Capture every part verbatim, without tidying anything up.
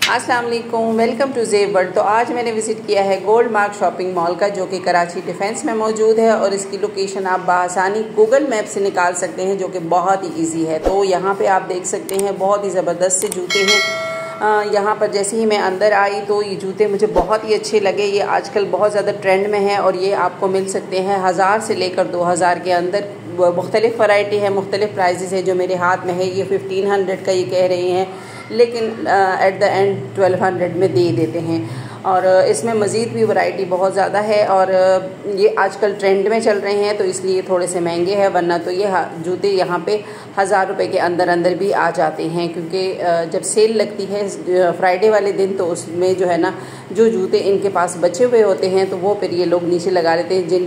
अस्सलाम वालेकुम, welcome to ज़ेब world. तो आज मैंने विज़िट किया है गोल्ड मार्क शॉपिंग मॉल का, जो कि कराची डिफेंस में मौजूद है और इसकी लोकेशन आप बआसानी गूगल मैप से निकाल सकते हैं, जो कि बहुत ही इजी है। तो यहाँ पे आप देख सकते हैं बहुत ही ज़बरदस्त से जूते हैं। यहाँ पर जैसे ही मैं अंदर आई तो ये जूते मुझे बहुत ही अच्छे लगे। ये आजकल बहुत ज़्यादा ट्रेंड में है और ये आपको मिल सकते हैं हज़ार से लेकर दो हज़ार के अंदर। मुख्तलिफ़ वैरायटी है, मुख्तलिफ़ प्राइजेज़ है। जो मेरे हाथ में है ये फिफ्टीन हंड्रेड का ये कह रही हैं, लेकिन at the end twelve hundred में दे देते हैं। और इसमें मज़ीद भी वैरायटी बहुत ज़्यादा है और ये आजकल ट्रेंड में चल रहे हैं, तो इसलिए थोड़े से महंगे हैं, वरना तो ये जूते यहाँ पे हज़ार रुपए के अंदर अंदर भी आ जाते हैं। क्योंकि जब सेल लगती है फ्राइडे वाले दिन, तो उसमें जो है ना, जो जूते इनके पास बचे हुए होते हैं तो वो फिर ये लोग नीचे लगा लेते हैं।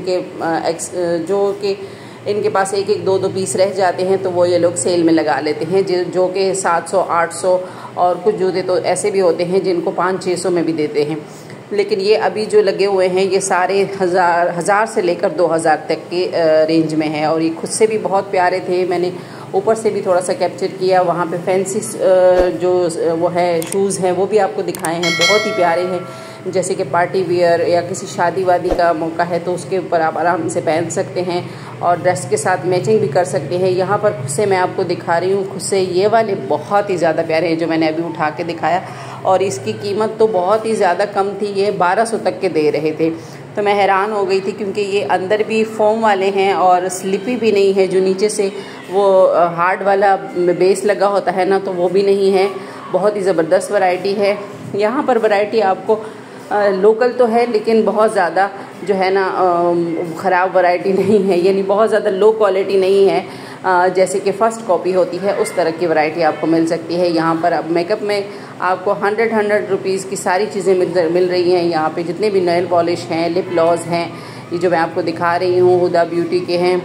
जिनके जो कि इनके पास एक एक दो दो पीस रह जाते हैं, तो वो ये लोग सेल में लगा लेते हैं, जो कि सात सौ आठ सौ, और कुछ जूते तो ऐसे भी होते हैं जिनको पाँच छः सौ में भी देते हैं। लेकिन ये अभी जो लगे हुए हैं ये सारे हज़ार हज़ार से लेकर दो हज़ार तक के रेंज में है। और ये खुद से भी बहुत प्यारे थे। मैंने ऊपर से भी थोड़ा सा कैप्चर किया। वहाँ पे फैंसी जो वो है शूज़ हैं वो भी आपको दिखाए हैं, बहुत ही प्यारे हैं। जैसे कि पार्टी वियर या किसी शादी वादी का मौका है तो उसके ऊपर आप आराम से पहन सकते हैं और ड्रेस के साथ मैचिंग भी कर सकते हैं। यहाँ पर खुद से मैं आपको दिखा रही हूँ, खुद से ये वाले बहुत ही ज़्यादा प्यारे हैं जो मैंने अभी उठा के दिखाया, और इसकी कीमत तो बहुत ही ज़्यादा कम थी। ये बारह सौ तक के दे रहे थे, तो मैं हैरान हो गई थी, क्योंकि ये अंदर भी फोम वाले हैं और स्लिपी भी नहीं है। जो नीचे से वो हार्ड वाला बेस लगा होता है ना, तो वो भी नहीं है। बहुत ही ज़बरदस्त वैरायटी है। यहाँ पर वैरायटी आपको आ, लोकल तो है, लेकिन बहुत ज़्यादा जो है ना ख़राब वैरायटी नहीं है, यानी बहुत ज़्यादा लो क्वालिटी नहीं है। आ, जैसे कि फ़र्स्ट कॉपी होती है उस तरह की वैरायटी आपको मिल सकती है। यहाँ पर अब मेकअप में आपको हंड्रेड हंड्रेड रुपीज़ की सारी चीज़ें मिल मिल रही हैं। यहाँ पे जितने भी नेल पॉलिश हैं, लिप ग्लॉस हैं, ये जो मैं आपको दिखा रही हूँ हुदा ब्यूटी के हैं।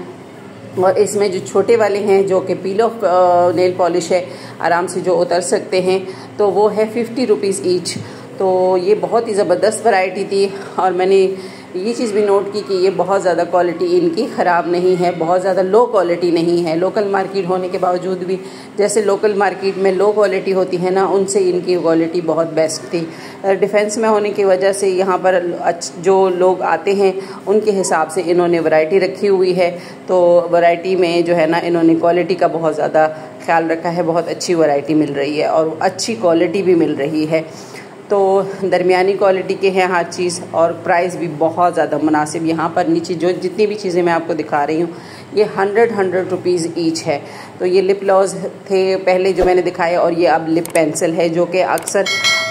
और इसमें जो छोटे वाले हैं जो कि पील ऑफ नेल पॉलिश है, आराम से जो उतर सकते हैं, तो वो है फिफ्टी रुपीज़ ईच। तो ये बहुत ही ज़बरदस्त वैरायटी थी। और मैंने ये चीज़ भी नोट की कि ये बहुत ज़्यादा क्वालिटी इनकी ख़राब नहीं है, बहुत ज़्यादा लो क्वालिटी नहीं है। लोकल मार्केट होने के बावजूद भी, जैसे लोकल मार्केट में लो क्वालिटी होती है ना, उनसे इनकी क्वालिटी बहुत बेस्ट थी। डिफेंस में होने की वजह से यहाँ पर जो लोग आते हैं उनके हिसाब से इन्होंने वैरायटी रखी हुई है। तो वैरायटी में जो है ना, इन्होंने क्वालिटी का बहुत ज़्यादा ख्याल रखा है। बहुत अच्छी वैरायटी मिल रही है और अच्छी क्वालिटी भी मिल रही है। तो दरमियानी क्वालिटी के हैं हर चीज़, और प्राइस भी बहुत ज़्यादा मुनासिब। यहाँ पर नीचे जो जितनी भी चीज़ें मैं आपको दिखा रही हूँ, ये हंड्रेड हंड्रेड रुपीज़ ईच है। तो ये लिप ग्लॉस थे पहले जो मैंने दिखाए, और ये अब लिप पेंसिल है, जो कि अक्सर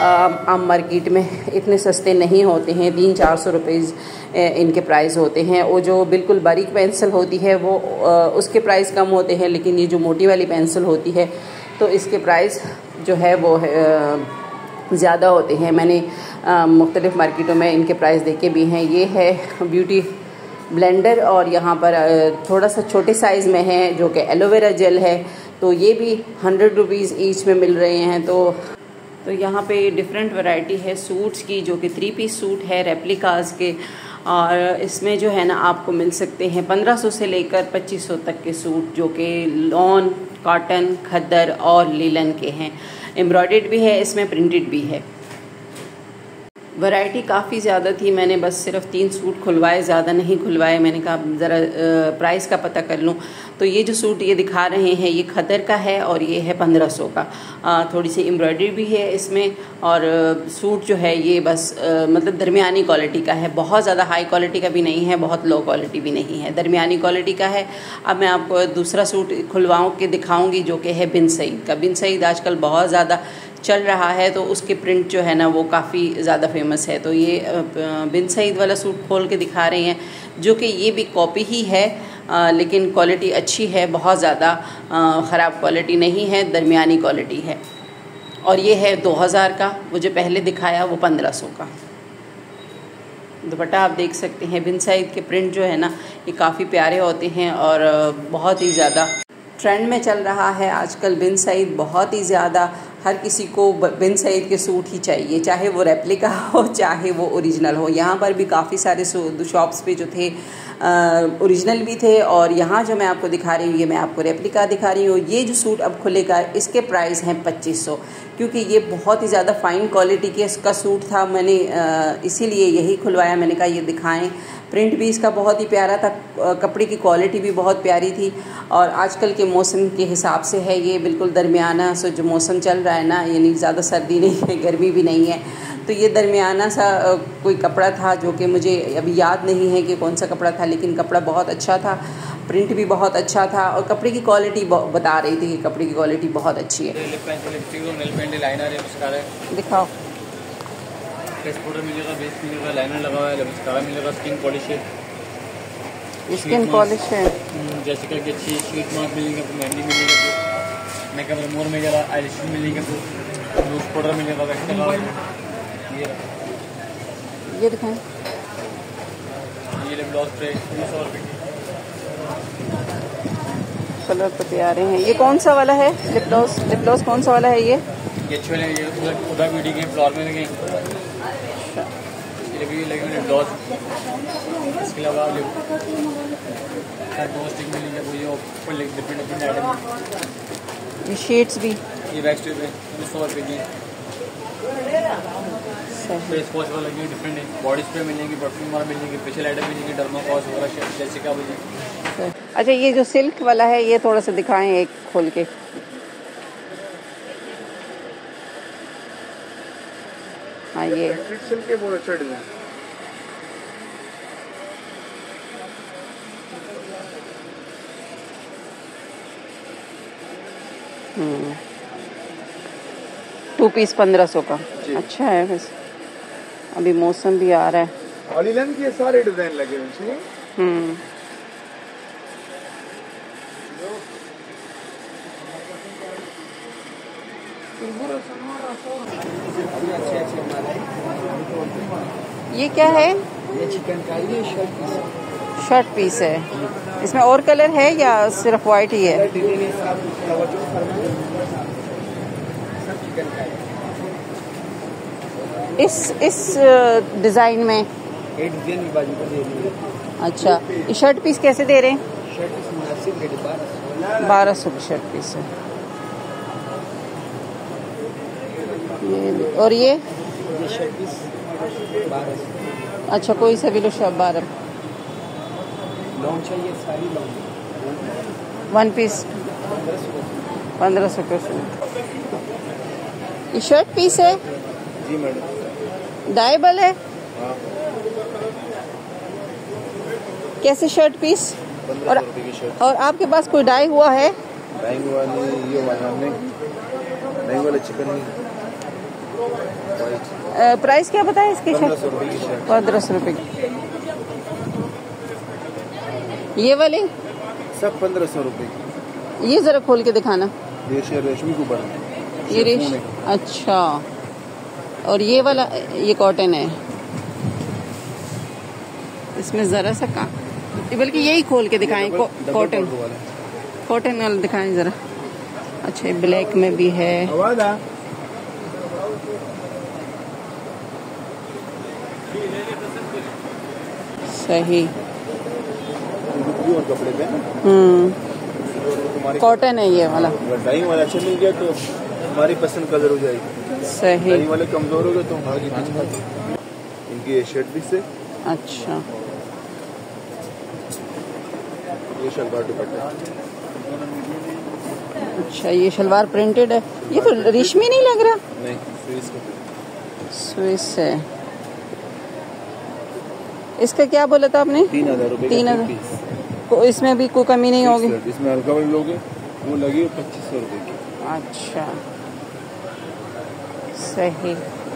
आम मार्केट में इतने सस्ते नहीं होते हैं। तीन चार सौ रुपीज़ इनके प्राइस होते हैं। वो जो बिल्कुल बारीक पेंसिल होती है वो उसके प्राइस कम होते हैं, लेकिन ये जो मोटी वाली पेंसिल होती है तो इसके प्राइस जो है वो है ज़्यादा होते हैं। मैंने मुख्तलिफ़ मार्केटों में इनके प्राइस देखे भी हैं। ये है ब्यूटी ब्लेंडर, और यहाँ पर थोड़ा सा छोटे साइज़ में है जो कि एलोवेरा जेल है, तो ये भी हंड्रेड रुपीज़ ईच में मिल रहे हैं। तो तो यहाँ पे डिफरेंट वैरायटी है सूट्स की, जो कि थ्री पीस सूट है रेप्लिकाज के, और इसमें जो है ना आपको मिल सकते हैं पंद्रह सौ से लेकर पच्चीस सौ तक के सूट, जो कि लॉन, कॉटन, खद्दर और लीलन के हैं। एम्ब्रॉयडर्ड भी है, इसमें प्रिंटेड भी है। वैरायटी काफ़ी ज़्यादा थी। मैंने बस सिर्फ तीन सूट खुलवाए, ज़्यादा नहीं खुलवाए। मैंने कहा ज़रा प्राइस का पता कर लूँ। तो ये जो सूट ये दिखा रहे हैं ये खद्दर का है और ये है पंद्रह सौ का। आ, थोड़ी सी एम्ब्रॉयडरी भी है इसमें, और सूट जो है ये बस आ, मतलब दरमियानी क्वालिटी का है। बहुत ज़्यादा हाई क्वालिटी का भी नहीं है, बहुत लो क्वालिटी भी नहीं है, दरमियानी क्वालिटी का है। अब मैं आपको दूसरा सूट खुलवाऊँ के दिखाऊँगी, जो कि है बिन सईद का। बिन सईद आजकल बहुत ज़्यादा चल रहा है, तो उसके प्रिंट जो है ना वो काफ़ी ज़्यादा फेमस है। तो ये बिन सईद वाला सूट खोल के दिखा रहे हैं, जो कि ये भी कॉपी ही है, आ, लेकिन क्वालिटी अच्छी है, बहुत ज़्यादा ख़राब क्वालिटी नहीं है, दरमियानी क्वालिटी है। और ये है दो हज़ार का, वो जो पहले दिखाया वो पंद्रह सौ का। दुपट्टा आप देख सकते हैं। बिन सईद के प्रिंट जो है ना ये काफ़ी प्यारे होते हैं और बहुत ही ज़्यादा ट्रेंड में चल रहा है आजकल। बिन सईद बहुत ही ज़्यादा, हर किसी को बिन सईद के सूट ही चाहिए, चाहे वो रेप्लिका हो चाहे वो ओरिजिनल हो। यहाँ पर भी काफ़ी सारे शॉप्स पे जो थे ओरिजिनल भी थे, और यहाँ जो मैं आपको दिखा रही हूँ ये मैं आपको रेप्लिका दिखा रही हूँ। ये जो सूट अब खुलेगा इसके प्राइस हैं पच्चीस सौ, क्योंकि ये बहुत ही ज़्यादा फ़ाइन क्वालिटी के इसका सूट था। मैंने इसीलिए यही खुलवाया। मैंने कहा ये दिखाएं। प्रिंट भी इसका बहुत ही प्यारा था, कपड़े की क्वालिटी भी बहुत प्यारी थी और आजकल के मौसम के हिसाब से है ये बिल्कुल दरमियाना सो जो मौसम चल रहा है ना, यानी ज़्यादा सर्दी नहीं है, गर्मी भी नहीं है, तो ये दरमियाना सा कोई कपड़ा था जो कि मुझे अभी याद नहीं है कि कौन सा कपड़ा था, लेकिन कपड़ा बहुत अच्छा था, प्रिंट भी बहुत अच्छा था और कपड़े की क्वालिटी बता रही थी कि कपड़े की क्वालिटी बहुत अच्छी है। दिखाओ। फेस पाउडर मिलेगा, बेस मिलेगा, लाइनर लगा हुआ है, मस्कारा मिलेगा, स्किन पॉलिश है, स्किन पॉलिश है, जैसे कि अच्छी शीट मार्क मिलेंगे, आपको मेहंदी मिलेगा, आपको मेकअप रिमूवर मिलेगा, आईलाइनर मिलेंगे, आपको लूज पाउडर मिलेगा, वैक्स लगा हुआ है। ये ये दिखाएं। ये लिप ग्लॉस पे सौ रुपये कलर तो प्यारे हैं। ये कौन सा वाला है लिप ग्लॉस? लिप ग्लॉस कौन सा वाला है? ये ये अच्छे वाले ये खुदा ब्यूटी के फ्लोर में लगे, ये भी लगे लिप ग्लॉस। इसके अलावा दो स्टिक मिलेंगे, वो ये ऊपर डिफरेंट डिफरेंट आइटम। ये शेड्स भी, ये वैक्स ट्यूब है, ये सौ रुपये की। फेस वॉश वाला ये डिफरेंट है, बॉडी स्प्रे मिलेंगे, परफ्यूम वाला मिलेंगे, फेशियल आइटम मिलेंगे, डर्माकॉस वगैरह जैसे का मुझे। अच्छा, ये जो सिल्क वाला है ये थोड़ा सा दिखाएं एक खोल के। हाँ, ये सिल्क के बहुत अच्छा डिजाइन। हम्म टू पीस पंद्रह सौ का अच्छा है। वैसे अभी मौसम भी आ रहा है। ऑलीलन के सारे डिजाइन लगे हुए हैं। हम्म ये क्या है? ये चिकन का ये शर्ट पीस है। शर्ट पीस है। इसमें और कलर है या सिर्फ वाइट ही है? इस इस डिजाइन में एक डिजाइन में बाजू का दे रही है। अच्छा, ये शर्ट पीस कैसे दे रहे हैं? शर्ट पीस मुनासिब रेट बारह बारह सौ की शर्ट पीस है। ये और ये ये शर्ट पीस बारह सौ। अच्छा, कोई सा भी लो शर्ट बारह। लॉन्ग चाहिए सारी लॉन्ग वन पीस पंद्रह सौ का शर्ट। ये शर्ट पीस है जी मैडम। डाइबल है। हाँ। कैसे शर्ट पीस? और रुपए की शर्ट। और आपके पास कोई डाई हुआ है? डाइंग वाली ये वाला हमने डाइंग वाला चिकन नहीं। प्राइस क्या बताया इसकी? पंद्रह सौ रुपए की शर्ट। पंद्रह सौ रुपए की। ये वाले सब पंद्रह सौ रुपए की। ये जरा खोल के दिखाना। ये शेर रेशमी को बना ये रेश अच्छा। और ये वाला ये कॉटन है। इसमें जरा सा का बल्कि यही खोल के दिखाएं। कॉटन कॉटन वाला दिखाएं जरा। अच्छा, ब्लैक में भी है। सही। और कपड़े पे हम्म कॉटन है ये वाला। अगर डाइंग वाला अच्छा मिल गया तो हमारी पसंद कलर हो जाएगी। सही। डाइंग वाले कमजोर हो गए तो आगे पीछे। इनकी ये शर्ट भी से। अच्छा, ये शलवार दुपट्टा। अच्छा, ये शलवार प्रिंटेड है। ये तो रेशमी नहीं लग रहा। नहीं, स्विस का। स्विस है। इसका क्या बोला था आपने? तीन हजार रुपए। तीन हजार। इसमें भी कोई कमी नहीं होगी? इसमें हल्का वाले लोगे वो लगी पच्चीस सौ रुपए की। अच्छा, सही।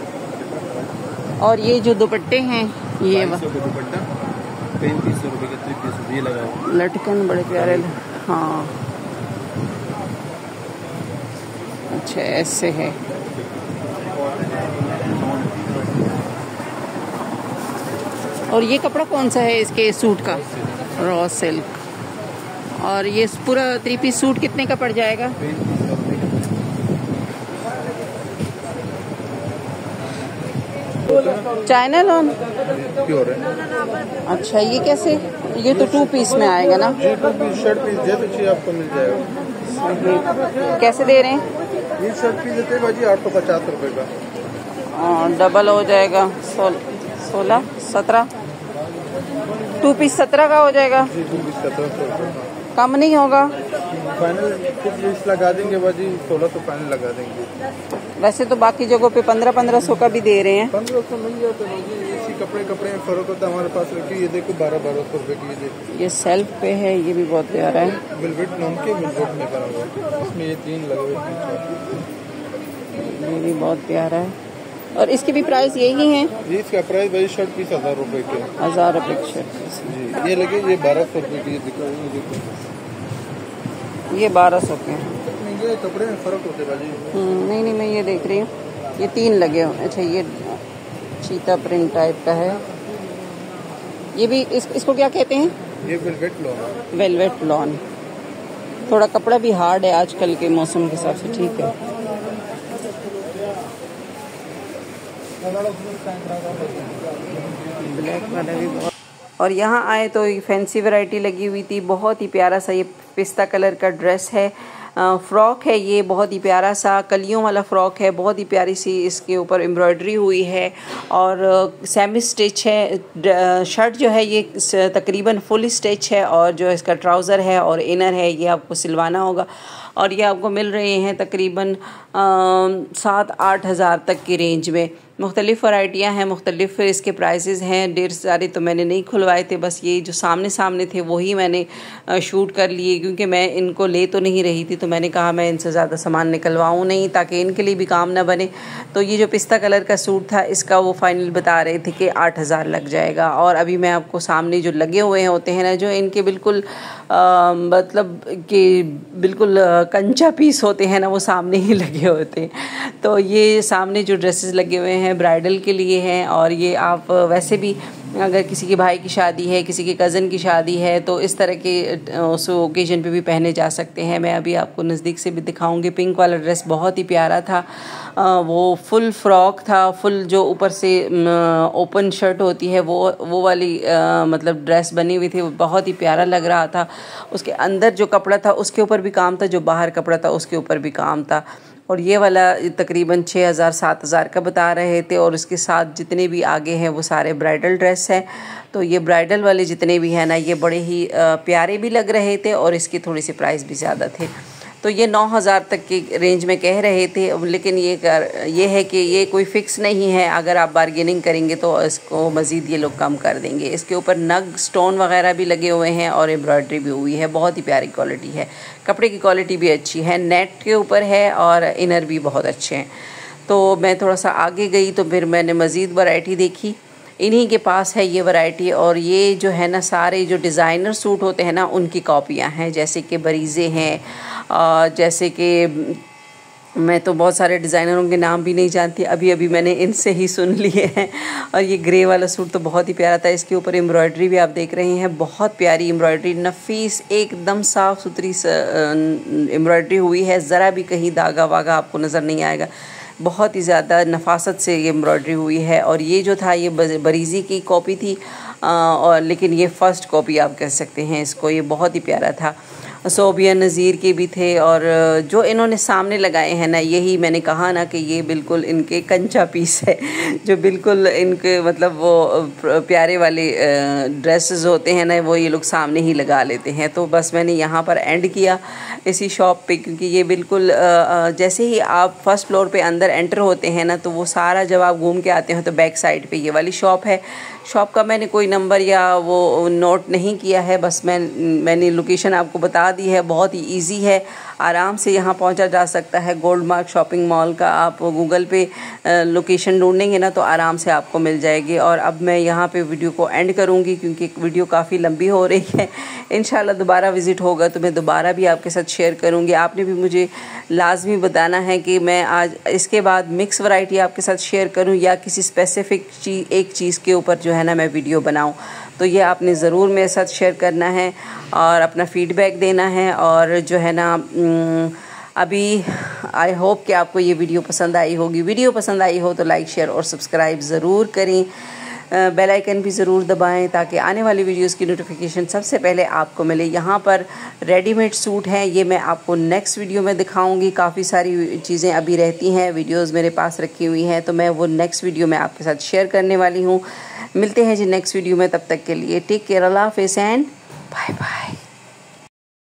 और ये जो दुपट्टे हैं ये दुपट्टा पैंतीस सौ रुपए का थ्री पीस ये लगा हुआ। लटकन बड़े प्यारे। हाँ, अच्छा ऐसे है। और ये कपड़ा कौन सा है इसके सूट का? Raw silk. और ये पूरा थ्री पीस सूट कितने का पड़ जाएगा? चाइना लॉन प्योर है। अच्छा, ये कैसे? ये तो टू पीस में आएगा ना? टू पीस शर्ट पीस जैसे चाहिए आपको मिल जाएगा। कैसे दे रहे हैं? ये शर्ट पीस देते हैं भाजी आठ सौ पचास रुपये का। डबल हो जाएगा सोल सोलह सत्रह टू पीस सत्रह का हो जाएगा। जी टू पीस सत्रह सौ रुपये का। कम नहीं होगा? फाइनल कुछ लगा देंगे भाजी, सोलह सौ फाइनल लगा देंगे। वैसे तो बाकी जगहों पे पंद्रह पंद्रह सौ का भी दे रहे हैं। पंद्रह सौ मिल जाता है भाजी, इसी कपड़े कपड़े में फर्क होता है हमारे पास। रखिए ये देखो बारह बारह सौ रुपये की। ये देखो ये सेल्फ पे है, ये भी बहुत प्यारा है। वेलवेट नाम के वेलवेट में करा हुआ है, इसमें ये तीन लगे हुए। ये भी बहुत प्यारा है। और इसकी भी प्राइस यही है? जी इसका प्राइस भाई शर्ट पीस हजार रुपए के। हजार रुपए की शर्ट पीस जी ये लगे ये बारह सौ रुपये की। ये देखो ये बारह सौ के हैं। ये कपड़े में फर्क होते भाजी। नहीं नहीं मैं ये देख रही हूँ, ये तीन लगे हो। अच्छा ये चीता प्रिंट टाइप का है। ये भी इस, इसको क्या कहते हैं? ये वेलवेट लॉन। Velvet lawn. थोड़ा कपड़ा भी हार्ड है आजकल के मौसम के हिसाब से, ठीक है। ब्लैक वाला भी बहुत। और यहाँ आए तो फैंसी वैरायटी लगी हुई थी, बहुत ही प्यारा सा ये पिस्ता कलर का ड्रेस है, फ्रॉक है। ये बहुत ही प्यारा सा कलियों वाला फ्रॉक है, बहुत ही प्यारी सी इसके ऊपर एम्ब्रॉयडरी हुई है और सेमी स्टिच है। शर्ट जो है ये तकरीबन फुल स्टिच है और जो इसका ट्राउज़र है और इनर है ये आपको सिलवाना होगा। और ये आपको मिल रहे हैं तकरीबन सात आठ हज़ार तक की रेंज में। मुख्तलिफ़ वैराइटियाँ हैं, मुख्तलिफ़ इसके प्राइसेस हैं। ढेर सारे तो मैंने नहीं खुलवाए थे, बस ये जो सामने सामने थे वही मैंने शूट कर लिए, क्योंकि मैं इनको ले तो नहीं रही थी, तो मैंने कहा मैं इनसे ज़्यादा सामान निकलवाऊँ नहीं ताकि इनके लिए भी काम ना बने। तो ये जो पिस्ता कलर का सूट था इसका वो फाइनल बता रहे थे कि आठ हज़ार लग जाएगा। और अभी मैं आपको सामने जो लगे हुए हैं होते हैं ना, जो इनके बिल्कुल आ, मतलब कि बिल्कुल कंचा पीस होते हैं ना, वो सामने ही लगे होते हैं। तो ये सामने जो ड्रेसेस लगे हुए हैं ब्राइडल के लिए हैं, और ये आप वैसे भी अगर किसी के भाई की शादी है, किसी के कज़न की शादी है, तो इस तरह के उस ओकेजन पे भी पहने जा सकते हैं। मैं अभी आपको नज़दीक से भी दिखाऊंगी। पिंक वाला ड्रेस बहुत ही प्यारा था, वो फुल फ्रॉक था, फुल जो ऊपर से ओपन शर्ट होती है वो वो वाली मतलब ड्रेस बनी हुई थी, वो बहुत ही प्यारा लग रहा था। उसके अंदर जो कपड़ा था उसके ऊपर भी काम था, जो बाहर कपड़ा था उसके ऊपर भी काम था। और ये वाला तकरीबन छः हज़ार सात हज़ार का बता रहे थे, और इसके साथ जितने भी आगे हैं वो सारे ब्राइडल ड्रेस हैं। तो ये ब्राइडल वाले जितने भी हैं ना, ये बड़े ही प्यारे भी लग रहे थे और इसकी थोड़ी सी प्राइस भी ज़्यादा थे। तो ये नौ हज़ार तक की रेंज में कह रहे थे, लेकिन ये कर ये है कि ये कोई फ़िक्स नहीं है। अगर आप बारगेनिंग करेंगे तो इसको मज़ीद ये लोग कम कर देंगे। इसके ऊपर नग स्टोन वगैरह भी लगे हुए हैं और एम्ब्रॉयडरी भी हुई है, बहुत ही प्यारी क्वालिटी है। कपड़े की क्वालिटी भी अच्छी है, नेट के ऊपर है और इनर भी बहुत अच्छे हैं। तो मैं थोड़ा सा आगे गई तो फिर मैंने मज़ीद वैरायटी देखी। इन्हीं के पास है ये वैरायटी, और ये जो है ना सारे जो डिज़ाइनर सूट होते हैं ना उनकी कॉपियाँ हैं, जैसे कि बरीज़े हैं, जैसे कि मैं तो बहुत सारे डिज़ाइनरों के नाम भी नहीं जानती, अभी अभी मैंने इनसे ही सुन लिए हैं। और ये ग्रे वाला सूट तो बहुत ही प्यारा था, इसके ऊपर एम्ब्रॉयडरी भी आप देख रहे हैं, बहुत प्यारी एम्ब्रॉयडरी, नफीस एकदम साफ़ सुथरी एम्ब्रॉयडरी हुई है, ज़रा भी कहीं दागा वागा आपको नज़र नहीं आएगा। बहुत ही ज़्यादा नफासत से ये एम्ब्रॉयडरी हुई है। और ये जो था ये बरीज़ी की कॉपी थी, आ, और लेकिन ये फ़र्स्ट कॉपी आप कह सकते हैं इसको, ये बहुत ही प्यारा था। सोबिया नज़ीर के भी थे, और जो इन्होंने सामने लगाए हैं ना, यही मैंने कहा ना कि ये बिल्कुल इनके कंचा पीस है, जो बिल्कुल इनके मतलब वो प्यारे वाले ड्रेसेस होते हैं ना, वो ये लोग सामने ही लगा लेते हैं। तो बस मैंने यहाँ पर एंड किया इसी शॉप पे, क्योंकि ये बिल्कुल जैसे ही आप फर्स्ट फ्लोर पे अंदर एंटर होते हैं ना, तो वो सारा जब आप घूम के आते हैं तो बैक साइड पे ये वाली शॉप है। शॉप का मैंने कोई नंबर या वो नोट नहीं किया है, बस मैं मैंने लोकेशन आपको बता दी है। बहुत ही इजी है, आराम से यहाँ पहुँचा जा सकता है। गोल्ड मार्क शॉपिंग मॉल का आप गूगल पे लोकेशन ढूंढेंगे ना तो आराम से आपको मिल जाएगी। और अब मैं यहाँ पे वीडियो को एंड करूँगी, क्योंकि वीडियो काफ़ी लंबी हो रही है। इंशाल्लाह दोबारा विज़िट होगा तो मैं दोबारा भी आपके साथ शेयर करूँगी। आपने भी मुझे लाजमी बताना है कि मैं आज इसके बाद मिक्स वैरायटी आपके साथ शेयर करूँ या किसी स्पेसिफ़िक चीज़ एक चीज़ के ऊपर जो है ना मैं वीडियो बनाऊँ। तो ये आपने ज़रूर मेरे साथ शेयर करना है और अपना फ़ीडबैक देना है। और जो है ना अभी आई होप कि आपको ये वीडियो पसंद आई होगी। वीडियो पसंद आई हो तो लाइक शेयर और सब्सक्राइब ज़रूर करें। बेल आइकन भी ज़रूर दबाएं ताकि आने वाली वीडियोस की नोटिफिकेशन सबसे पहले आपको मिले। यहाँ पर रेडीमेड सूट हैं, ये मैं आपको नेक्स्ट वीडियो में दिखाऊंगी। काफ़ी सारी चीज़ें अभी रहती हैं, वीडियोस मेरे पास रखी हुई हैं, तो मैं वो नेक्स्ट वीडियो में आपके साथ शेयर करने वाली हूँ। मिलते हैं जी नेक्स्ट वीडियो में, तब तक के लिए टेक केयर, अल्लाह हाफ़िज़ एंड बाय बाय।